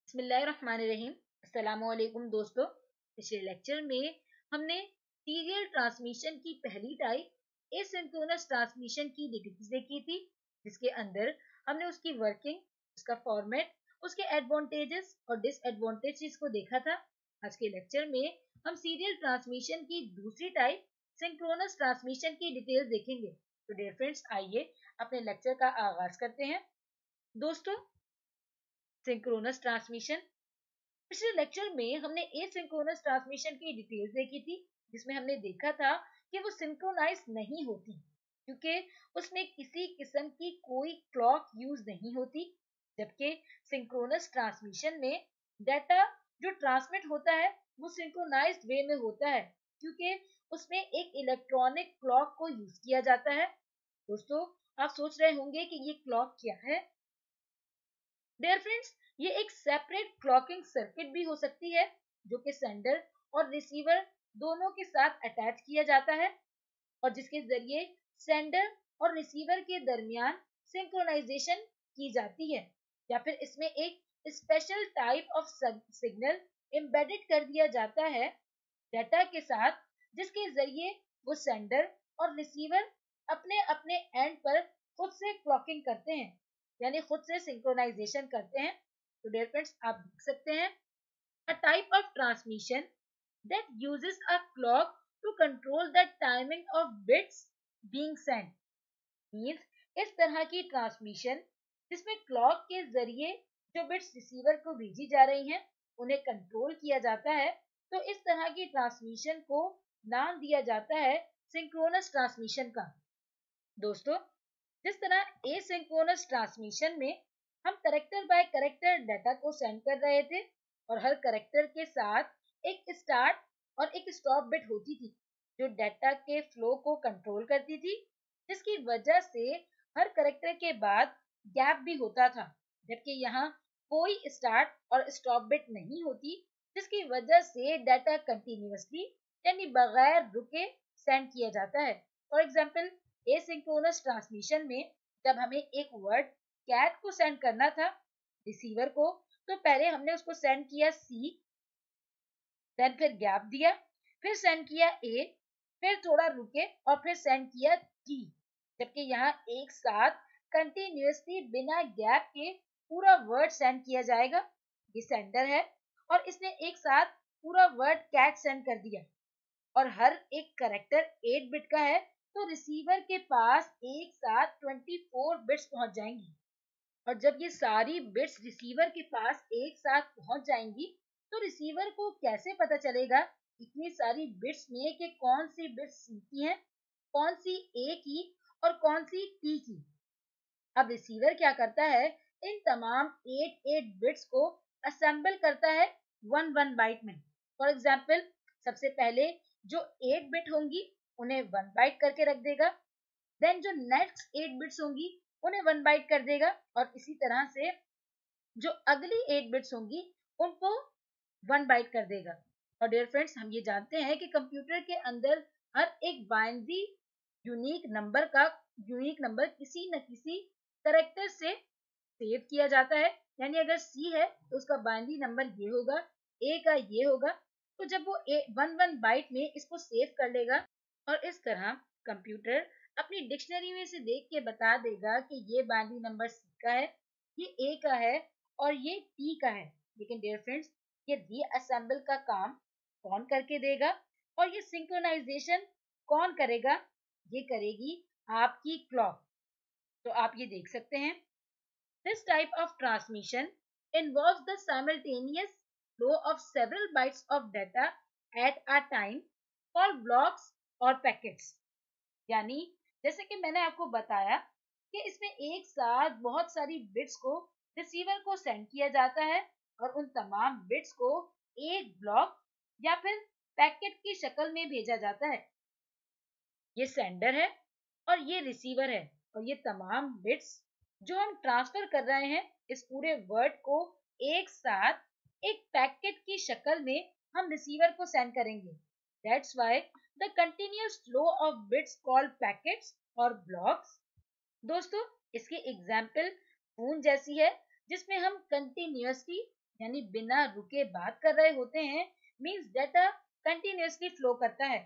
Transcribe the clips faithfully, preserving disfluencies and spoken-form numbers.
बिस्मिल्लाहिर्रहमानिर्रहीम। अस्सलामुअलैकुम दोस्तों। पिछले लेक्चर में हमने सीरियल ट्रांसमिशन की पहली टाइप एसिंक्रोनस ट्रांसमिशन की डिटेल्स देखी थी, जिसके अंदर हमने उसकी वर्किंग, उसका फॉर्मेट, उसके एडवांटेजेस और डिसएडवांटेजेस को देखा था। आज के लेक्चर में हम सीरियल ट्रांसमिशन की दूसरी टाइप सिंक्रोनस ट्रांसमिशन की डिटेल्स देखेंगे। तो डियर फ्रेंड्स, आइए अपने लेक्चर का आगाज करते हैं। दोस्तों, सिंक्रोनस ट्रांसमिशन, पिछले लेक्चर में हमने एसिंक्रोनस ट्रांसमिशन की डिटेल्स देखी थी, जिसमें हमने देखा था कि वो सिंक्रोनाइज नहीं होती क्योंकि उसमें किसी किस्म की कोई क्लॉक यूज नहीं होती, जबकि सिंक्रोनस ट्रांसमिशन में डाटा जो ट्रांसमिट होता है वो सिंक्रोनाइज्ड वे में होता है क्योंकि उसमें एक इलेक्ट्रॉनिक क्लॉक को यूज किया जाता है। दोस्तों, आप सोच रहे होंगे कि ये क्लॉक क्या है। डियर फ्रेंड्स, ये एक सेपरेट क्लॉकिंग सर्किट भी हो सकती है जो कि सेंडर और रिसीवर दोनों के साथ अटैच किया जाता है और जिसके जरिए सेंडर और रिसीवर के दरमियान सिंक्रोनाइजेशन की जाती है, या फिर इसमें एक special type of signal embedded कर दिया जाता है डाटा के साथ, जिसके जरिए वो सेंडर और रिसीवर अपने अपने एंड पर खुद से क्लॉकिंग करते हैं, यानी खुद से सिंक्रोनाइजेशन करते हैं। तो डियर फ्रेंड्स, आप देख सकते हैं a type of transmission that uses a clock to control the timing of bits being sent means इस तरह की ट्रांसमिशन जिसमें क्लॉक के जरिए जो बिट्स रिसीवर को भेजी जा रही हैं उन्हें कंट्रोल किया जाता है, तो इस तरह की ट्रांसमिशन को नाम दिया जाता है सिंक्रोनस ट्रांसमिशन का। दोस्तों, जिस तरह एसिंक्रोनस ट्रांसमिशन में हम करेक्टर बाय करेक्टर डाटा को सेंड कर रहे थे और हर करेक्टर के साथ एक स्टार्ट और एक स्टॉप बिट होती थी जो डाटा के फ्लो को कंट्रोल करती थी, जिसकी वजह से हर करेक्टर के बाद गैप भी होता था, जबकि यहाँ कोई स्टार्ट और स्टॉप बिट नहीं होती, जिसकी वजह से डाटा कंटिन्यूअसली यानी बगैर रुके सेंड किया जाता है। फॉर एग्जाम्पल, एसिंक्रोनस ट्रांसमिशन में जब हमें एक वर्ड कैट को सेंड करना था रिसीवर को, तो पहले हमने उसको सेंड किया सी, देन फिर गैप दिया, फिर सेंड किया ए, फिर थोड़ा रुके और फिर सेंड किया टी, जबकि यहाँ एक साथ कंटिन्यूअसली बिना गैप के पूरा वर्ड सेंड किया जाएगा। ये सेंडर है और इसने एक साथ पूरा वर्ड कैट सेंड कर दिया और हर एक करेक्टर एट बिट का है, तो रिसीवर के पास एक साथ चौबीस बिट्स पहुंच जाएंगी। और जब ये सारी बिट्स रिसीवर के पास एक साथ पहुंच जाएंगी, तो रिसीवर को कैसे पता चलेगा इतनी सारी बिट्स में कि कौन सी बिट्स सी की हैं, कौन सी ए की और कौन सी टी की। अब रिसीवर क्या करता है, इन तमाम एट एट बिट्स को असेंबल करता है वन वन बाइट में। फॉर एग्जाम्पल, सबसे पहले जो एट बिट होंगी उन्हें वन बाइट करके रख देगा, देन जो नेक्स्ट एट बिट्स होंगी उन्हें वन बाइट कर देगा और इसी तरह से जो अगली एट बिट्स होंगी उनको वन बाइट कर देगा। और डियर फ्रेंड्स, हम ये जानते हैं कि कंप्यूटर के अंदर हर एक बाइनरी यूनिक नंबर का यूनिक नंबर किसी न किसी करेक्टर से सेव किया जाता है, यानी अगर सी है तो उसका बाइनरी नंबर ये होगा, ए का ये होगा, तो जब वो ए वन वन बाइट में इसको सेव कर लेगा और इस तरह कंप्यूटर अपनी डिक्शनरी में से देख के बता देगा कि ये बाइनरी नंबर सी का है, ये ए का है और ये टी का है। लेकिन डियर फ्रेंड्स, ये रीअसेंबल का काम कौन करके देगा और ये सिंक्रोनाइजेशन कौन करेगा? ये करेगी आपकी क्लॉक। तो आप ये देख सकते हैं, this type of transmission involves the simultaneous flow of several bytes of data at a time called blocks और पैकेट्स। यानी जैसे कि मैंने आपको बताया कि इसमें एक साथ बहुत सारी बिट्स को रिसीवर को सेंड किया जाता है और उन तमाम बिट्स को एक ब्लॉक या फिर पैकेट की शक्ल में भेजा जाता है। ये सेंडर है और ये रिसीवर है और ये तमाम बिट्स जो हम ट्रांसफर कर रहे हैं इस पूरे वर्ड को एक साथ एक पैकेट की शक्ल में हम रिसीवर को सेंड करेंगे। That's why the continuous flow of bits called packets और blocks। दोस्तों, इसके एग्जाम्पल फोन जैसी है जिसमें हम कंटिन्यूअसली यानी बिना रुके बात कर रहे होते हैं, मीन्स डाटा कंटिन्यूअसली फ्लो करता है।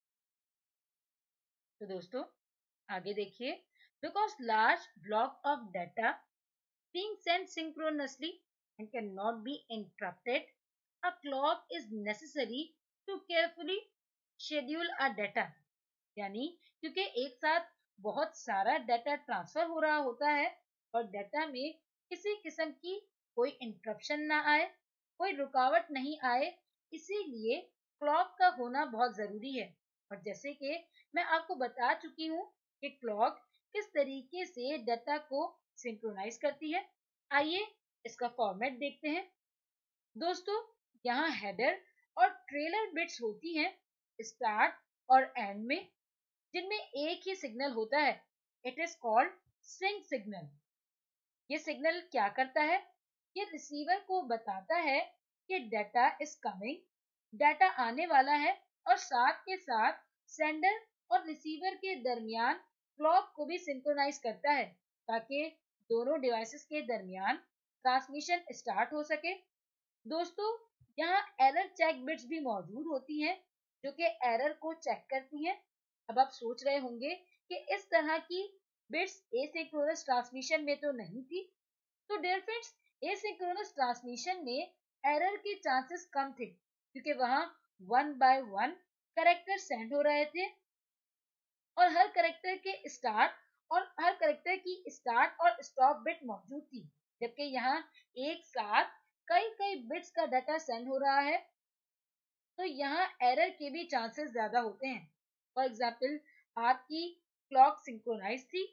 तो दोस्तों आगे देखिए, because large block of data being sent synchronously and cannot be interrupted, a clock is necessary to carefully schedule a data। यानी क्योंकि एक साथ बहुत सारा डाटा ट्रांसफर हो रहा होता है और डाटा में किसी किस्म की कोई इंटरप्शन ना आए, कोई रुकावट नहीं आए, इसीलिए क्लॉक का होना बहुत जरूरी है। और जैसे कि मैं आपको बता चुकी हूँ कि क्लॉक किस तरीके से डाटा को सिंक्रोनाइज करती है, आइए इसका फॉर्मेट देखते हैं। दोस्तों यहाँ हेडर और ट्रेलर बिट्स होती हैं स्टार्ट और एंड में, जिनमें एक ही सिग्नल होता है। It is called sync signal. ये सिग्नल क्या करता है? ये रिसीवर को बताता है कि डाटा इज कमिंग, डाटा आने वाला है, और साथ के साथ सेंडर और रिसीवर के दरमियान क्लॉक को भी सिंक्रोनाइज करता है ताकि दोनों डिवाइसेस के दरमियान ट्रांसमिशन स्टार्ट हो सके। दोस्तों यहाँ एरर चेक बिट्स भी मौजूद होती हैं जो कि एरर को चेक करती हैं। अब आप सोच रहे होंगे कि इस तरह की बिट्स एसिंक्रोनस ट्रांसमिशन में तो नहीं थी। तो डियर फ्रेंड्स, एसिंक्रोनस ट्रांसमिशन में एरर के चांसेस कम थे क्योंकि वहां one by one character send हो रहे थे और हर कैरेक्टर के स्टार्ट और हर कैरेक्टर की स्टार्ट और स्टॉप बिट मौजूद थी, जबकि यहाँ एक साथ कई कई बिट्स का डाटा सेंड हो रहा है, तो यहाँ एरर के भी चांसेस ज्यादा होते हैं। फॉर एग्जाम्पल, आपकी क्लॉक सिंक्रोनाइज थी।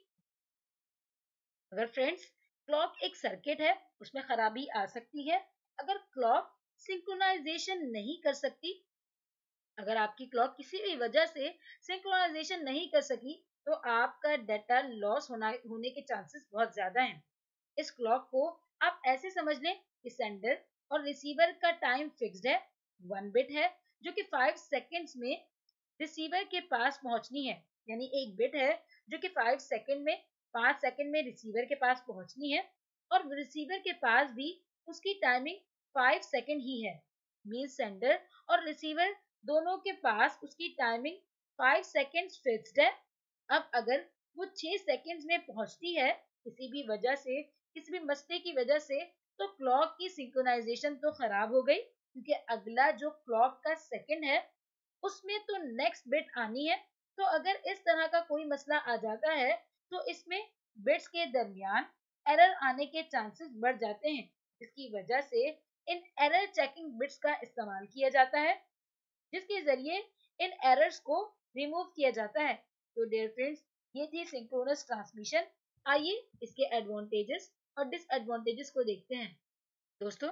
अगर फ्रेंड्स क्लॉक एक सर्किट है, उसमें खराबी आ सकती है अगर क्लॉक सिंक्रोनाइजेशन नहीं कर सकती। अगर आपकी क्लॉक किसी भी वजह से सिंक्रोनाइजेशन नहीं कर सकी तो आपका डाटा लॉस होना होने के चांसेस बहुत ज्यादा हैं। इस क्लॉक को आप ऐसे समझ लें कि सेंडर और रिसीवर का टाइम फिक्स्ड है, वन बिट है जो कि फाइव सेकेंड्स में रिसीवर के पास पहुंचनी है। यानी एक बिट है जो कि फाइव सेकेंड में पाँच सेकेंड में रिसीवर के पास पहुंचनी है, और रिसीवर के पास भी उसकी टाइमिंग फाइव सेकेंड ही है। मींस सेंडर और रिसीवर दोनों के पास उसकी टाइमिंग फाइव सेकेंड्स फिक्स्ड है। अब अगर वो छह सेकेंड्स में पहुंचती है किसी भी वजह से, किसी भी मसले की वजह से, तो क्लॉक की सिंक्रोनाइजेशन तो खराब हो गई क्योंकि अगला जो क्लॉक का सेकंड है उसमें तो नेक्स्ट बिट आनी है। तो अगर इस तरह का कोई मसला आ जाता है तो इसमें बिट्स के दरमियान एरर आने के चांसेस बढ़ जाते हैं, जिसकी वजह से इन एरर चेकिंग बिट्स का इस्तेमाल किया जाता है, जिसके जरिए इन एरर्स को रिमूव किया जाता है। तो डियर फ्रेंड्स, ये थी सिंक्रोनस ट्रांसमिशन। आइए इसके एडवांटेजेस और डिसएडवांटेजेस को देखते हैं। दोस्तों,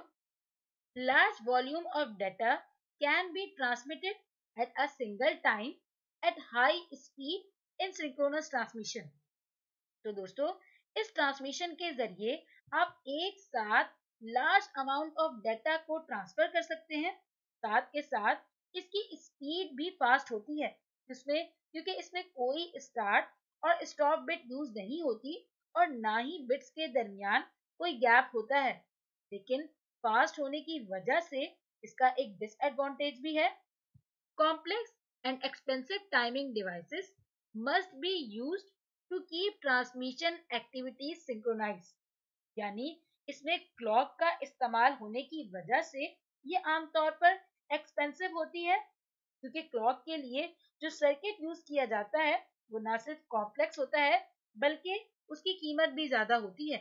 large volume of data can be transmitted at a single time at high speed in synchronous transmission. तो दोस्तों, इस ट्रांसमिशन के जरिए आप एक साथ लार्ज अमाउंट ऑफ डाटा को ट्रांसफर कर सकते हैं। साथ के साथ इसकी स्पीड भी फास्ट होती है, जिसमें क्योंकि इसमें कोई स्टार्ट और स्टॉप बिट यूज नहीं होती और ना ही बिट्स के दरमियान कोई गैप होता है। लेकिन फास्ट होने की वजह से इसका एक डिसएडवांटेज भी है। Complex and expensive timing devices must be used to keep transmission activities synchronized. यानी इसमें क्लॉक का इस्तेमाल होने की वजह से ये आमतौर पर एक्सपेंसिव होती है, क्योंकि क्लॉक के लिए जो सर्किट यूज किया जाता है वो ना सिर्फ कॉम्प्लेक्स होता है बल्कि उसकी कीमत भी ज्यादा होती है।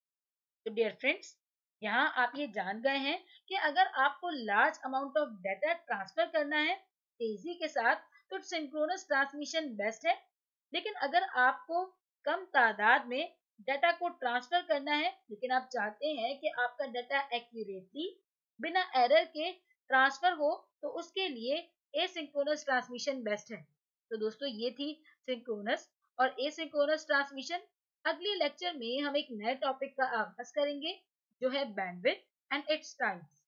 तो डियर फ्रेंड्स, यहाँ आप ये जान गए हैं कि अगर आपको large amount of data transfer करना है तेजी के साथ तो सिंक्रोनस ट्रांसमिशन बेस्ट है। लेकिन अगर आपको कम तादाद में डाटा को ट्रांसफर करना है लेकिन आप चाहते हैं कि आपका डाटा एक्यूरेटली बिना एरर के ट्रांसफर हो, तो उसके लिए एसिंक्रोनस ट्रांसमिशन बेस्ट है। तो दोस्तों, ये थी सिंक्रोनस और एसिंक्रोनस ट्रांसमिशन। अगले लेक्चर में हम एक नए टॉपिक का आगाज करेंगे जो है बैंडविड्थ एंड इट्स टाइप्स।